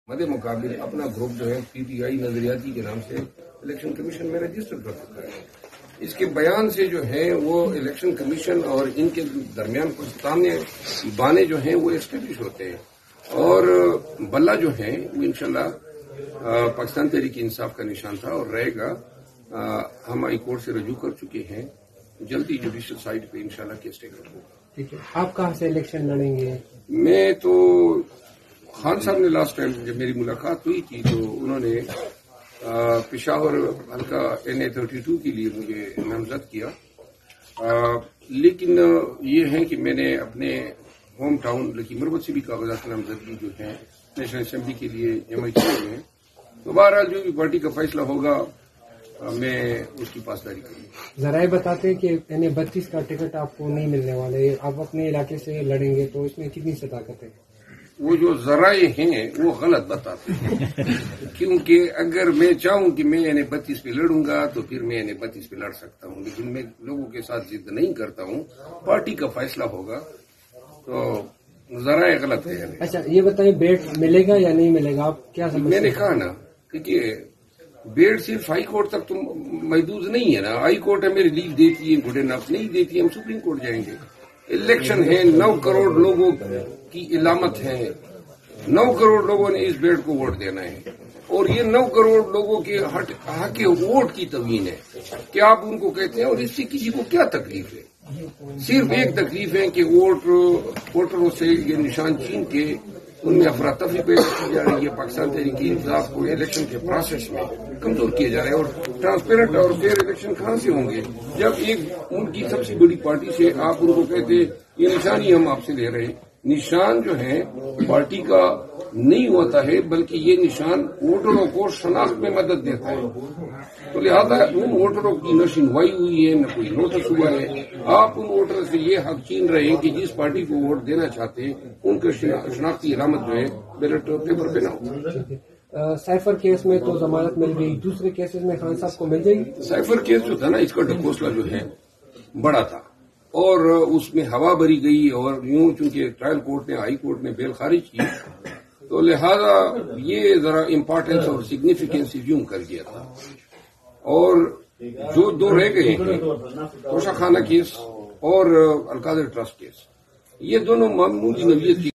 مد مقابل اپنا گروپ جو ہے پی ٹی آئی نظریاتی کے نام سے الیکشن کمیشن میں رجسٹر کر چکا ہے. اس کے بیان سے جو ہے وہ الیکشن کمیشن اور ان کے درمیان کچھ بانے جو ہیں وہ اسٹیبلش ہوتے ہیں اور بلہ جو ہے وہ انشاءاللہ پاکستان تحریک انصاف کا نشان تھا اور رہے گا. ہم ہائی کورٹ سے رجوع کر چکے ہیں, جلدی جوڈیشل سائٹ پہ انشاءاللہ کیس ٹیک اپ ہوگا. ٹھیک ہے, آپ کہاں سے الیکشن لڑیں گے؟ میں تو خان صاحب نے لاسٹ ٹائم جب میری ملاقات ہوئی تھی تو انہوں نے پشاور حلقہ NA32 کے لیے مجھے نامزد کیا, لیکن یہ ہے کہ میں نے اپنے ہوم ٹاؤن لکی مربت سے بھی کاغذات نامزدگی جو ہیں نیشنل اسمبلی کے لیے MIT میں. تو بہرحال جو بھی پارٹی کا فیصلہ ہوگا میں اس کی پاسداری کروں گا. ذرائع بتاتے ہیں کہ NA32 کا ٹکٹ آپ کو نہیں ملنے والے, آپ اپنے علاقے سے لڑیں گے, تو اس میں کتنی صداقت ہے؟ وہ جو ذرائع ہیں وہ غلط بتاتے ہیں کیونکہ اگر میں چاہوں کہ میں NA32 پہ لڑوں گا تو پھر میں NA32 پہ لڑ سکتا ہوں, لیکن میں لوگوں کے ساتھ ضد نہیں کرتا ہوں. پارٹی کا فیصلہ ہوگا تو ذرائع غلط ہے. اچھا یہ بتائیں بیٹ ملے گا یا نہیں ملے گا, آپ کیا سمجھتے ہیں؟ میں نے کہا نا کہ بیٹ صرف ہائی کورٹ تک تو محدود نہیں ہے نا. ہائی کورٹ ہمیں ریلیف دیتی ہے, گڈ انف نہیں دیتی ہے, ہم سپریم کورٹ جائیں گے. الیکشن ہے, 9 کروڑ لوگوں کی علامت ہے, 9 کروڑ لوگوں نے اس بیٹ کو ووٹ دینا ہے اور یہ 9 کروڑ لوگوں کے حق ووٹ کی توہین ہے. کیا آپ ان کو کہتے ہیں؟ اور اس سے کسی کو کیا تکلیف ہے؟ صرف ایک تکلیف ہے کہ ووٹروں سے یہ نشان چھین کے ان میں افراتفری پیدا کی جا رہی ہے. پاکستان تحریک انصاف کو الیکشن کے پروسیس میں کمزور کیا جا رہا ہے. اور ٹرانسپیرنٹ اور فیئر الیکشن کہاں سے ہوں گے جب ایک ان کی سب سے بڑی پارٹی سے آپ ان کو کہتے یہ نشان ہی ہم آپ سے لے رہے ہیں. نشان جو ہے پارٹی کا نہیں ہوتا ہے بلکہ یہ نشان ووٹروں کو شناخت میں مدد دیتا ہے. تو لہذا ان ووٹروں کی نہ سنوائی ہوئی ہے نہ کوئی نوٹس ہوا ہے. آپ ان ووٹر سے یہ حق چھین رہے ہیں کہ جس پارٹی کو ووٹ دینا چاہتے ہیں ان کا شناختی علامت جو ہے بیلٹ پیپر پہ نہ ہو. سائفر کیس میں تو ضمانت مل گئی, دوسرے کیسز میں خان صاحب کو مل جائے گی؟ سائفر کیس جو تھا نا اس کا ڈھکوسلا جو ہے بڑا تھا اور اس میں ہوا بھری گئی اور یوں چونکہ ٹرائل کورٹ نے ہائی کورٹ نے بیل خارج کی تو لہذا یہ ذرا امپارٹینس اور سگنیفیکینس یوں کر دیا تھا. اور جو 2 رہ گئے ہیں توشہ خانہ کیس اور القادر ٹرسٹ کیس, یہ دونوں معمولی نوعیت کے